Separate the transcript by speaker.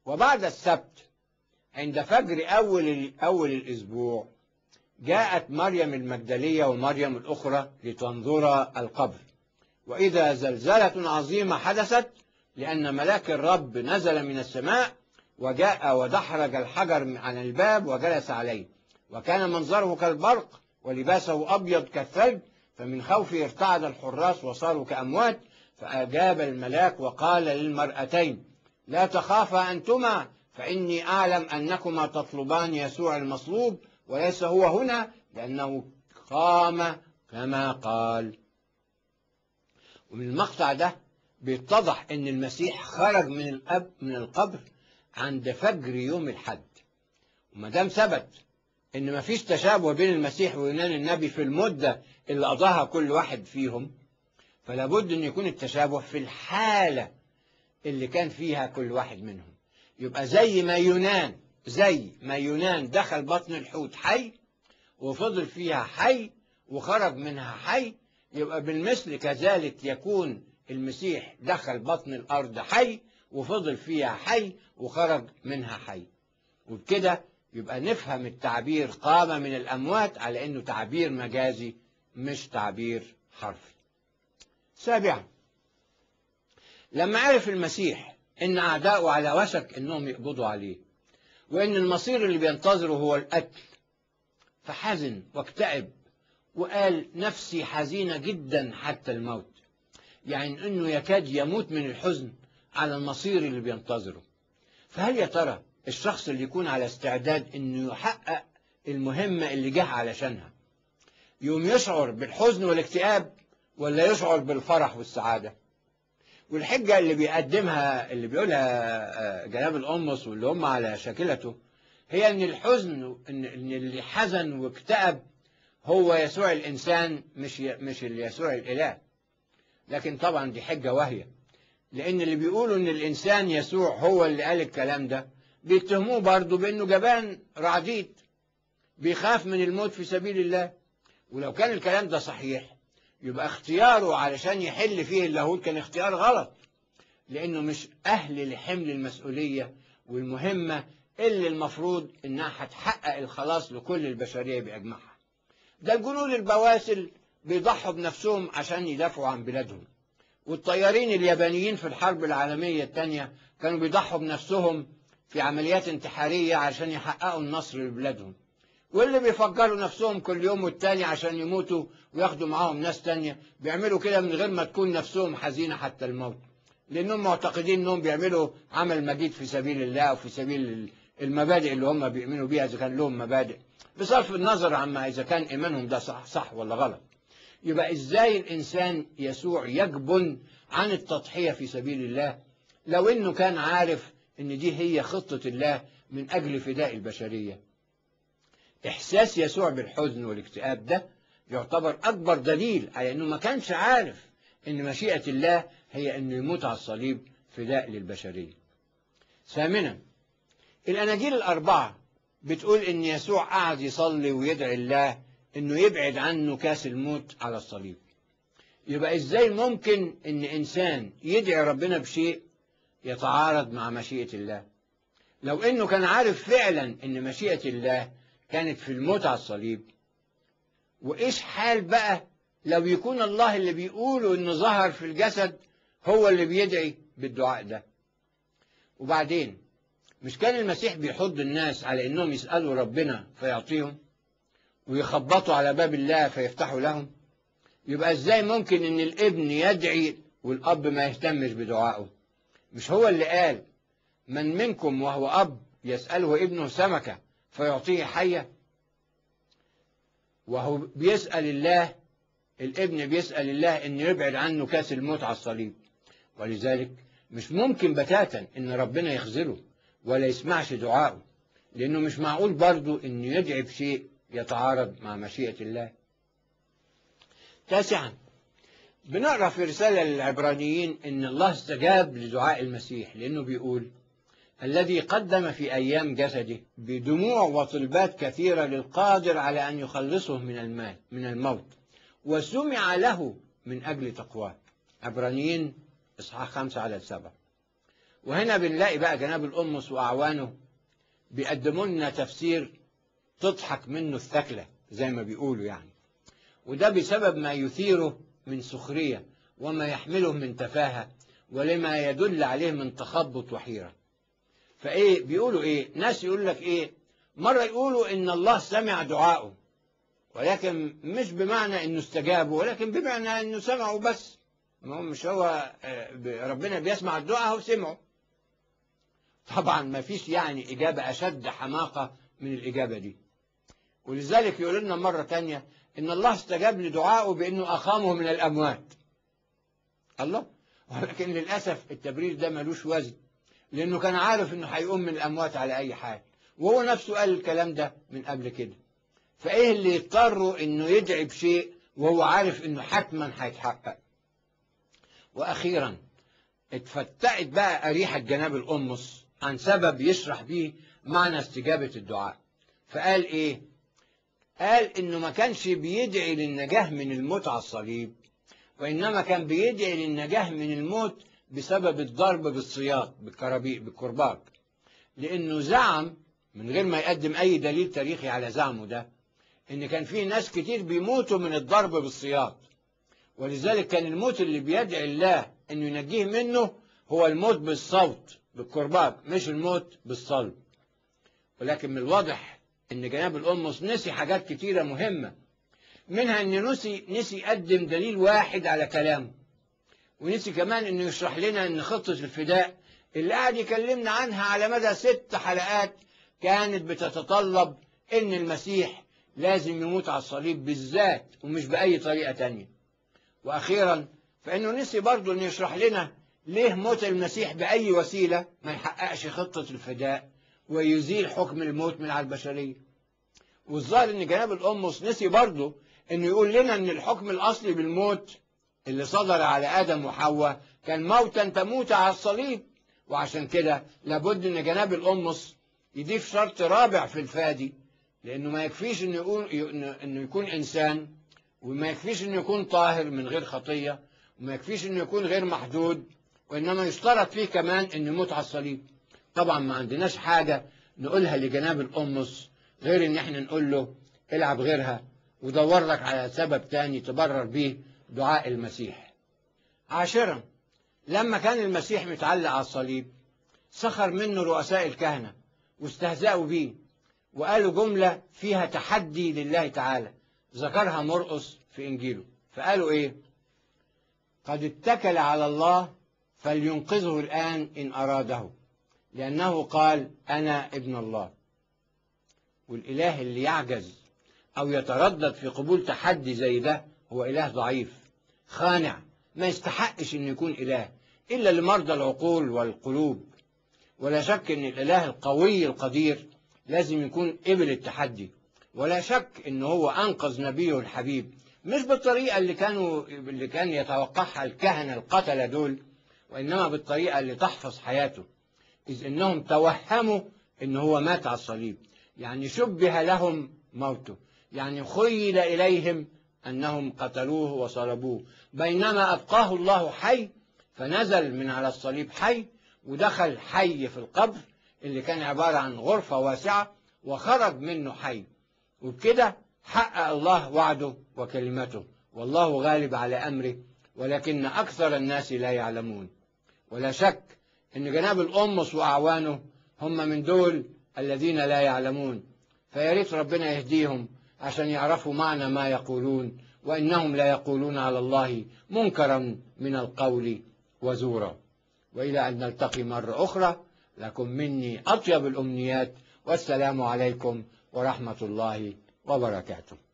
Speaker 1: وبعد السبت عند فجر أول الأسبوع جاءت مريم المجدلية ومريم الأخرى لتنظر القبر، وإذا زلزلة عظيمة حدثت، لأن ملاك الرب نزل من السماء وجاء ودحرج الحجر عن الباب وجلس عليه، وكان منظره كالبرق ولباسه أبيض كالثلج، فمن خوفه ارتعد الحراس وصاروا كأموات. فأجاب الملاك وقال للمرأتين: لا تخافا أنتما، فإني أعلم أنكما تطلبان يسوع المصلوب، وليس هو هنا، لأنه قام كما قال. ومن المقطع ده بيتضح أن المسيح خرج من القبر عند فجر يوم الحد. وما دام ثبت أن ما فيش تشابه بين المسيح ويونان النبي في المدة اللي قضاها كل واحد فيهم، فلا بد أن يكون التشابه في الحالة اللي كان فيها كل واحد منهم. يبقى زي ما يونان دخل بطن الحوت حي وفضل فيها حي وخرج منها حي، يبقى بالمثل كذلك يكون المسيح دخل بطن الأرض حي وفضل فيها حي وخرج منها حي. وبكده يبقى نفهم التعبير قام من الأموات على أنه تعبير مجازي مش تعبير حرفي. سابعا، لما عرف المسيح أن أعداؤه على وشك أنهم يقبضوا عليه وأن المصير اللي بينتظره هو القتل، فحزن واكتئب وقال: نفسي حزينة جدا حتى الموت. يعني أنه يكاد يموت من الحزن على المصير اللي بينتظره. فهل يا ترى الشخص اللي يكون على استعداد أنه يحقق المهمة اللي جه علشانها يوم يشعر بالحزن والاكتئاب، ولا يشعر بالفرح والسعادة؟ والحجة اللي بيقولها جناب القمص واللي هم على شاكلته هي أن الحزن، أن اللي حزن واكتئب هو يسوع الإنسان مش اللي يسوع الإله. لكن طبعا دي حجة واهية، لأن اللي بيقولوا أن الإنسان يسوع هو اللي قال الكلام ده بيتهموه برضه بأنه جبان رعديد بيخاف من الموت في سبيل الله. ولو كان الكلام ده صحيح يبقى اختياره علشان يحل فيه اللاهوت كان اختيار غلط، لأنه مش أهل لحمل المسؤولية والمهمة اللي المفروض إنها هتحقق الخلاص لكل البشرية بأجمعها. ده الجنود البواسل بيضحوا بنفسهم عشان يدافعوا عن بلادهم، والطيارين اليابانيين في الحرب العالمية الثانية كانوا بيضحوا بنفسهم في عمليات انتحارية عشان يحققوا النصر لبلادهم، واللي بيفجروا نفسهم كل يوم والتاني عشان يموتوا وياخدوا معاهم ناس تانية بيعملوا كده من غير ما تكون نفسهم حزينة حتى الموت، لأنهم معتقدين أنهم بيعملوا عمل مجيد في سبيل الله أو في سبيل المبادئ اللي هم بيؤمنوا بيها، إذا كان لهم مبادئ، بصرف النظر عما إذا كان إيمانهم ده صح ولا غلط. يبقى إزاي الإنسان يسوع يجبن عن التضحية في سبيل الله لو إنه كان عارف إن دي هي خطة الله من أجل فداء البشرية؟ إحساس يسوع بالحزن والاكتئاب ده يعتبر أكبر دليل على إنه ما كانش عارف إن مشيئة الله هي إنه يموت على الصليب فداء للبشرية. ثامنا، الأناجيل الأربعة بتقول إن يسوع قعد يصلي ويدعي الله إنه يبعد عنه كاس الموت على الصليب. يبقى إزاي ممكن إن إنسان يدعي ربنا بشيء يتعارض مع مشيئة الله، لو إنه كان عارف فعلا إن مشيئة الله كانت في الموت على الصليب؟ وإيش حال بقى لو يكون الله اللي بيقولوا إنه ظهر في الجسد هو اللي بيدعي بالدعاء ده؟ وبعدين مش كان المسيح بيحض الناس على إنهم يسألوا ربنا فيعطيهم ويخبطوا على باب الله فيفتحوا لهم؟ يبقى إزاي ممكن إن الابن يدعي والأب ما يهتمش بدعائه؟ مش هو اللي قال: من منكم وهو أب يسأله ابنه سمكة فيعطيه حية؟ وهو بيسأل الله، الابن بيسأل الله إن يبعد عنه كاس الموت على الصليب. ولذلك مش ممكن بتاتا إن ربنا يخذله ولا يسمعش دعائه، لأنه مش معقول برضه إنه يدعي بشيء يتعارض مع مشيئة الله. تاسعا، بنقرأ في رسالة للعبرانيين إن الله استجاب لدعاء المسيح، لأنه بيقول: الذي قدم في أيام جسده بدموع وطلبات كثيرة للقادر على أن يخلصه من الموت، وسمع له من أجل تقواه. عبرانيين إصحاح 5 عدد 7. وهنا بنلاقي بقى جناب القمص وأعوانه بيقدموا لنا تفسير تضحك منه الثكلة زي ما بيقولوا يعني، وده بسبب ما يثيره من سخرية وما يحمله من تفاهة ولما يدل عليه من تخبط وحيرة. فإيه بيقولوا إيه؟ ناس يقول لك إيه؟ مرة يقولوا إن الله سمع دعائه، ولكن مش بمعنى إنه استجابوا، ولكن بمعنى إنه سمعوا بس. مش هو ربنا بيسمع الدعاء، هو سمعه. طبعا ما فيش يعني إجابة أشد حماقة من الإجابة دي. ولذلك يقول لنا مرة تانية إن الله استجاب لدعائه بإنه أقامه من الأموات. الله، ولكن للأسف التبرير ده ملوش وزن، لأنه كان عارف إنه هيقوم من الأموات على أي حال، وهو نفسه قال الكلام ده من قبل كده. فإيه اللي يضطره إنه يدعي بشيء وهو عارف إنه حتما هيتحقق؟ وأخيرا اتفتقت بقى أريحة جناب القمص عن سبب يشرح بيه معنى استجابة الدعاء. فقال إيه؟ قال إنه ما كانش بيدعي للنجاة من الموت على الصليب، وإنما كان بيدعي للنجاة من الموت بسبب الضرب بالسياط بالكرباج، لأنه زعم من غير ما يقدم أي دليل تاريخي على زعمه ده إن كان في ناس كتير بيموتوا من الضرب بالسياط، ولذلك كان الموت اللي بيدعي الله إنه ينجيه منه هو الموت بالصوت بالكرباج، مش الموت بالصلب. ولكن من الواضح إن جناب القمص نسي حاجات كتيرة مهمة، منها إن نسي يقدم دليل واحد على كلامه، ونسي كمان إنه يشرح لنا إن خطة الفداء اللي قاعد يكلمنا عنها على مدى 6 حلقات كانت بتتطلب إن المسيح لازم يموت على الصليب بالذات ومش بأي طريقة تانية. وأخيرا فإنه نسي برضه إنه يشرح لنا ليه موت المسيح بأي وسيلة ما يحققش خطة الفداء ويزيل حكم الموت من على البشرية. والظاهر إن جناب القمص نسي برضه إنه يقول لنا إن الحكم الأصلي بالموت اللي صدر على آدم وحواء كان موتا تموت على الصليب، وعشان كده لابد إن جناب القمص يضيف شرط رابع في الفادي، لأنه ما يكفيش إنه يكون إنسان، وما يكفيش إنه يكون طاهر من غير خطية، وما يكفيش إنه يكون غير محدود، وإنما يشترط فيه كمان إنه يموت على الصليب. طبعا ما عندناش حاجة نقولها لجناب القمص غير إن إحنا نقول له العب غيرها ودور لك على سبب تاني تبرر بيه دعاء المسيح. عاشرا، لما كان المسيح متعلق على الصليب سخر منه رؤساء الكهنة واستهزأوا بيه وقالوا جملة فيها تحدي لله تعالى ذكرها مرقس في إنجيله. فقالوا إيه؟ قد اتكل على الله فلينقذه الآن إن أراده، لأنه قال أنا ابن الله. والإله اللي يعجز أو يتردد في قبول تحدي زي ده هو إله ضعيف خانع، ما يستحقش إنه يكون إله إلا لمرضى العقول والقلوب. ولا شك إن الإله القوي القدير لازم يكون قبل التحدي، ولا شك إنه هو أنقذ نبيه الحبيب مش بالطريقة اللي كان يتوقعها الكهنة القتلة دول، وإنما بالطريقة اللي تحفظ حياته، إذ إنهم توهموا إنه هو مات على الصليب، يعني شبه لهم موته، يعني خيل إليهم أنهم قتلوه وصلبوه، بينما أبقاه الله حي، فنزل من على الصليب حي ودخل حي في القبر اللي كان عبارة عن غرفة واسعة وخرج منه حي، وبكده حقق الله وعده وكلمته، والله غالب على أمره ولكن أكثر الناس لا يعلمون. ولا شك أن جناب القمص وأعوانه هم من دول الذين لا يعلمون، فياريت ربنا يهديهم عشان يعرفوا معنى ما يقولون، وإنهم لا يقولون على الله منكرا من القول وزورا. وإلى أن نلتقي مرة أخرى، لكم مني أطيب الأمنيات، والسلام عليكم ورحمة الله وبركاته.